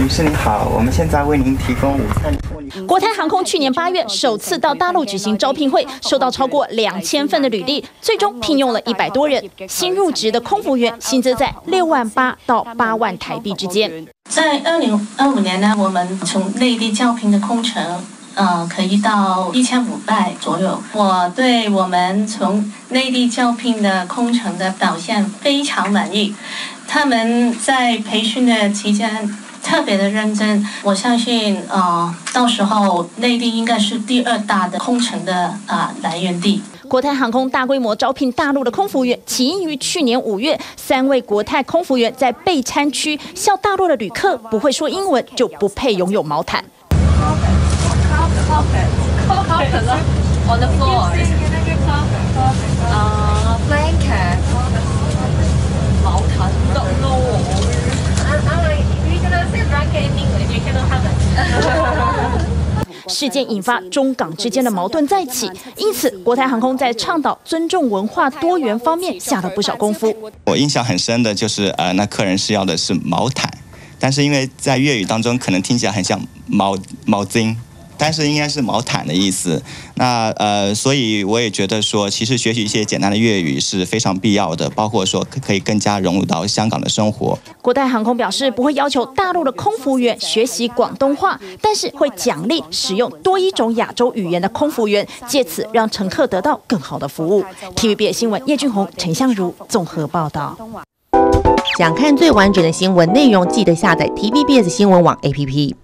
女士您好，我们现在为您提供午餐。 国泰航空去年8月首次到大陆举行招聘会，收到超过2000份的履历，最终聘用了100多人。新入职的空服员薪资在6万8到8万台币之间。 在2025年呢，我们从内地招聘的空乘。可以到1500左右。我对我们从内地招聘的空乘的表现非常满意，他们在培训的期间特别的认真。我相信，到时候内地应该是第2大的空乘的来源地。 国泰航空大规模招聘大陆的空服员，起因于去年5月，3位国泰空服员在备餐区笑大陆的旅客不会说英文就不配拥有毛毯。 Carpet on the floor. Blanket. 毛毯得咯。You cannot say blanket in English. You cannot have it. 事件引发中港之间的矛盾再起，因此国泰航空在倡导尊重文化多元方面下了不少功夫。 我印象很深的就是那客人是要的是毛毯，但是因为在粤语当中可能听起来很像毛巾。但是应该是毛毯的意思，所以我也觉得说，其实学习一些简单的粤语是非常必要的，包括说可以更加融入到香港的生活。 国泰航空表示不会要求大陆的空服员学习广东话，但是会奖励使用多1种亚洲语言的空服员，借此让乘客得到更好的服务。TVBS 新闻叶俊宏、陈相如综合报道。 想看最完整的新闻内容，记得下载 TVBS 新闻网 APP。